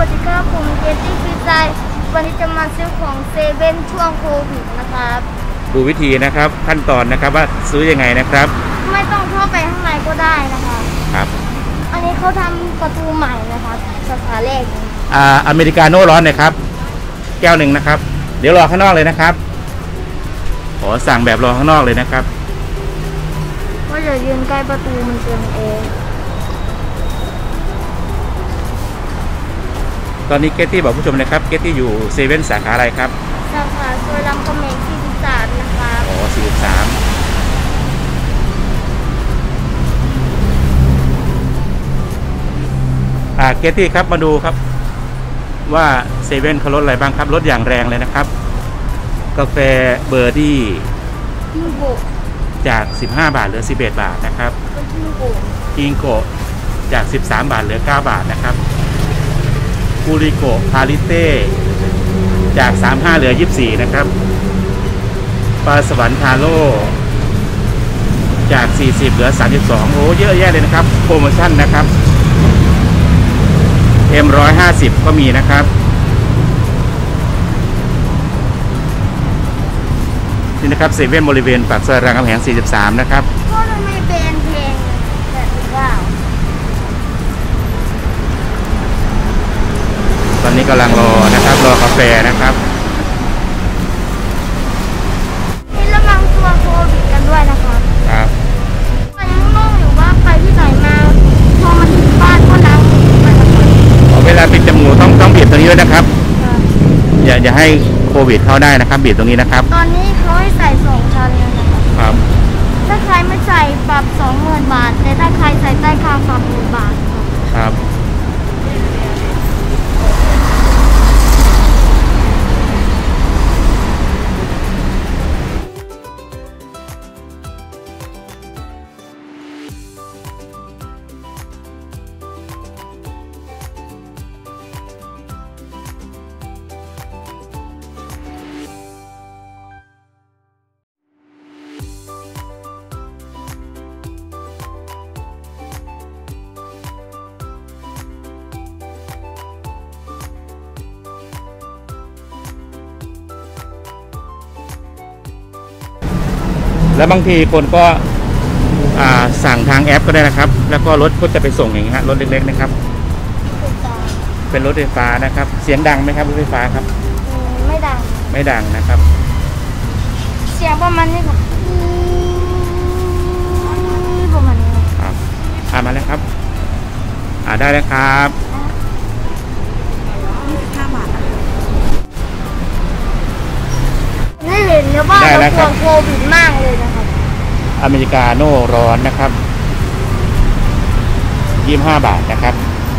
วัสดีครับผมเจสซี่ฟิซายวันนี้จะมาซื้อของเซเว่นช่วงโควิดนะครับดูวิธีนะครับขั้นตอนนะครับว่าซื้อยังไงนะครับไม่ต้องเข้าไปข้างในก็ได้นะคะครับอันนี้เขาทำประตูใหม่นะครับสาขาแรกอเมริกาโน่ร้อนนะครับแก้วหนึ่งนะครับเดี๋ยวรอข้างนอกเลยนะครับขอสั่งแบบรอข้างนอกเลยนะครับว่าจะยืนใกล้ประตูมันเกินเองตอนนี้เกตตี้บอกผู้ชมนะครับเกตตี้อยู่เซเว่นสาขาอะไรครับสาขาโซลำกระเมง43นะครับอ๋อ43เกตตี้ครับมาดูครับว่าเซเว่นเขาลดอะไรบ้างครับลดอย่างแรงเลยนะครับกาแฟเบอร์ดี้จาก15 บาทเหลือ11 บาทนะครับกิงโกจาก13 บาทเหลือ9 บาทนะครับกูริโกพาลิเต้จาก35เหลือ24นะครับปลาสวรรค์ทาโร่จาก40เหลือ32โอ้เยอะแยะเลยนะครับโปรโมชั่นนะครับM150ก็มีนะครับนี่นะครับเซเว่นบริเวณปากซอยรามคำแหง43นะครับก็ไม่แบนเพลงแบบว่าตอนนี้กำลังรอนะครับรอกาแฟนะครับนี่ระวังตัวโควิดกันด้วยนะครับครับมันยังงงอยู่ว่าไปที่ไหนมาพอมาถึงบ้านก็ล้างมือเวลาปิดจมูกต้องบีบตรงนี้ด้วยนะครับอย่าให้โควิดเข้าได้นะครับบีบตรงนี้นะครับตอนนี้เขาให้ใส่2 ชั้นเลยนะครับถ้าใครไม่ใส่ปรับ20,000 บาทแต่ถ้าใครใส่ใต้คางปรับ1,000 บาทครับแล้วบางทีคนก็สั่งทางแอปก็ได้นะครับแล้วก็รถก็จะไปส่งอย่างนี้ฮะรถเล็กๆนะครับเป็นรถไฟฟ้านะครับเสียงดังไหมครับรถไฟฟ้าครับไม่ดังนะครับเสียงประมาณนี้ครับประมาณนี้ครับมาแล้วครับได้แล้วครับ 25 บาทนี่เห็นแล้วว่าเรากลัวโควิดมากเลยนะครับอเมริกาโน่ร้อนนะครับ25 บาทนะครับ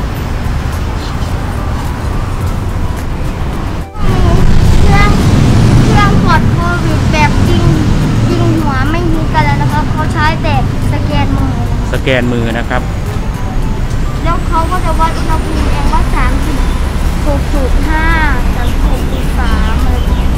เครื่องปลอดโควิดแบบยิงหัวไม่ฮิตกันแล้วนะครับเขาใช้แต่สแกนมือนะครับแล้วเขาก็จะวัดอุณหภูมิเองว่า36.5 36.3อะไร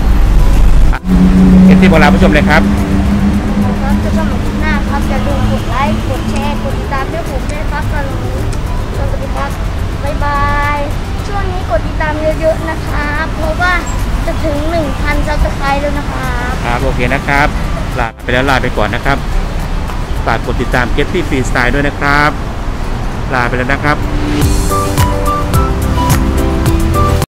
ที่โบราณผู้ชมเลยครับแล้วจะสมัครหน้าครับอย่าลืมกดไลค์กดแชร์กดติดตามด้วยผมด้วยครับสวัสดีครับบ๊ายบายช่วงนี้กดติดตามเยอะๆนะครับเพราะว่าจะถึง 1,000 ซับสไครบ์แล้วนะครับครับโอเคนะครับลาไปก่อนนะครับฝากกดติดตาม Getty Freestyle ด้วยนะครับลาไปแล้วนะครับ